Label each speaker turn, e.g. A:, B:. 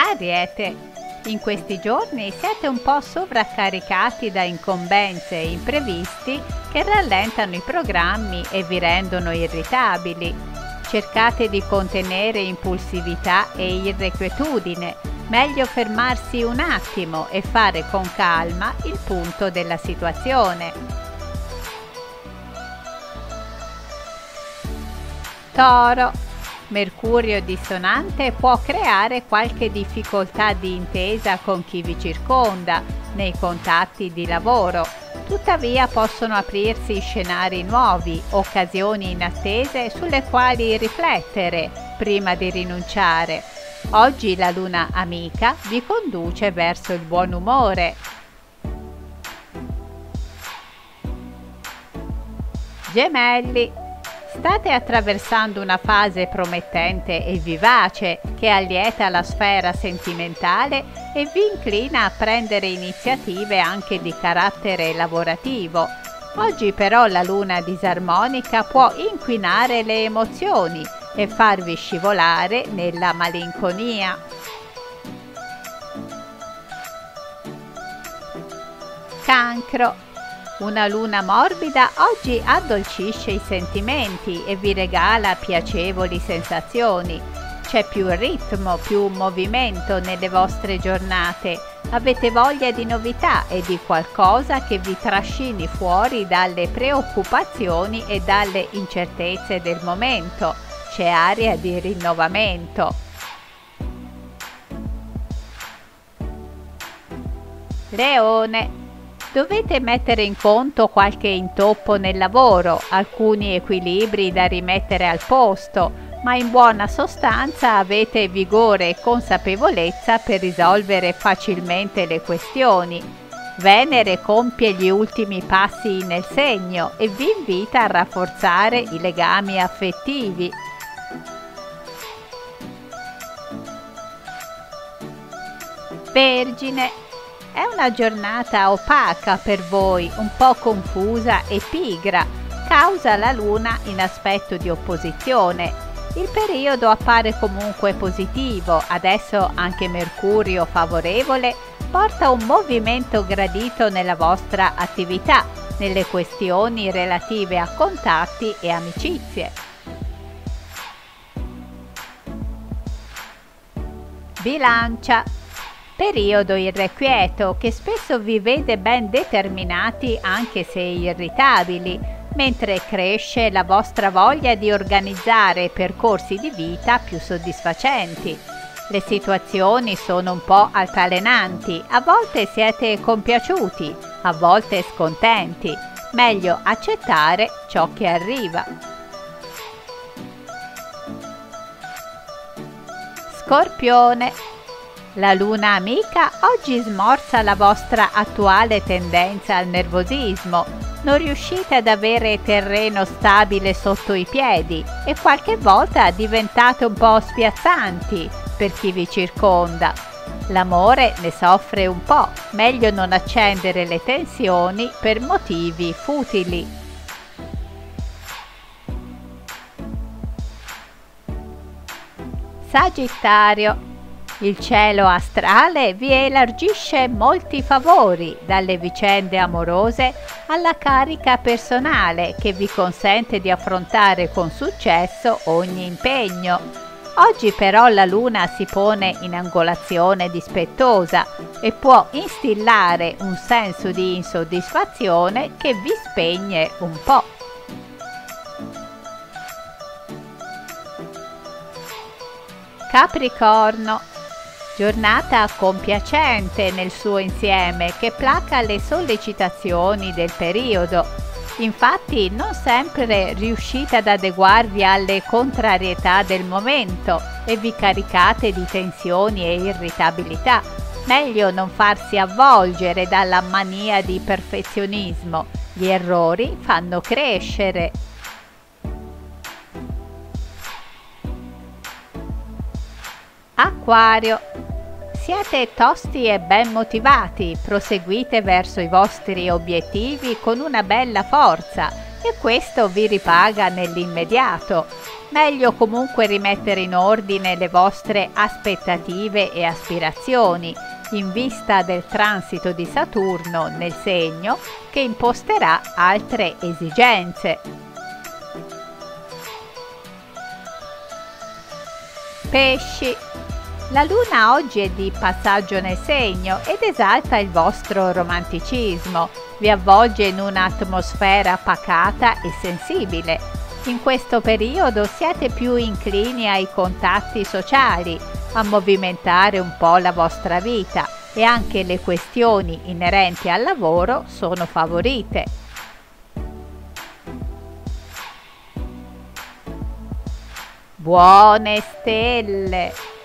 A: Ariete, in questi giorni siete un po' sovraccaricati da incombenze e imprevisti che rallentano i programmi e vi rendono irritabili. Cercate di contenere impulsività e irrequietudine. Meglio fermarsi un attimo e fare con calma il punto della situazione. Toro. Mercurio dissonante può creare qualche difficoltà di intesa con chi vi circonda nei contatti di lavoro. Tuttavia possono aprirsi scenari nuovi, occasioni inattese sulle quali riflettere prima di rinunciare. Oggi la luna amica vi conduce verso il buon umore. Gemelli. State attraversando una fase promettente e vivace che allieta la sfera sentimentale e vi inclina a prendere iniziative anche di carattere lavorativo. Oggi però la luna disarmonica può inquinare le emozioni e farvi scivolare nella malinconia. Cancro. Una luna morbida oggi addolcisce i sentimenti e vi regala piacevoli sensazioni. C'è più ritmo, più movimento nelle vostre giornate. Avete voglia di novità e di qualcosa che vi trascini fuori dalle preoccupazioni e dalle incertezze del momento. C'è aria di rinnovamento. Leone. Dovete mettere in conto qualche intoppo nel lavoro, alcuni equilibri da rimettere al posto, ma in buona sostanza avete vigore e consapevolezza per risolvere facilmente le questioni. Venere compie gli ultimi passi nel segno e vi invita a rafforzare i legami affettivi. Vergine. È una giornata opaca per voi, un po' confusa e pigra, causa la luna in aspetto di opposizione. Il periodo appare comunque positivo, adesso anche Mercurio favorevole porta un movimento gradito nella vostra attività, nelle questioni relative a contatti e amicizie. Bilancia. Periodo irrequieto che spesso vi vede ben determinati anche se irritabili, mentre cresce la vostra voglia di organizzare percorsi di vita più soddisfacenti. Le situazioni sono un po' altalenanti, a volte siete compiaciuti, a volte scontenti. Meglio accettare ciò che arriva. Scorpione. La luna amica oggi smorza la vostra attuale tendenza al nervosismo. Non riuscite ad avere terreno stabile sotto i piedi e qualche volta diventate un po' spiazzanti per chi vi circonda. L'amore ne soffre un po', meglio non accendere le tensioni per motivi futili. Sagittario. Il cielo astrale vi elargisce molti favori, dalle vicende amorose alla carica personale che vi consente di affrontare con successo ogni impegno. Oggi però la luna si pone in angolazione dispettosa e può instillare un senso di insoddisfazione che vi spegne un po'. Capricorno. Giornata compiacente nel suo insieme che placa le sollecitazioni del periodo. Infatti non sempre riuscite ad adeguarvi alle contrarietà del momento e vi caricate di tensioni e irritabilità. Meglio non farsi avvolgere dalla mania di perfezionismo. Gli errori fanno crescere. Acquario. Siete tosti e ben motivati, proseguite verso i vostri obiettivi con una bella forza e questo vi ripaga nell'immediato. Meglio comunque rimettere in ordine le vostre aspettative e aspirazioni in vista del transito di Saturno nel segno che imposterà altre esigenze. Pesci. La luna oggi è di passaggio nel segno ed esalta il vostro romanticismo, vi avvolge in un'atmosfera pacata e sensibile. In questo periodo siete più inclini ai contatti sociali, a movimentare un po' la vostra vita e anche le questioni inerenti al lavoro sono favorite. Buone stelle!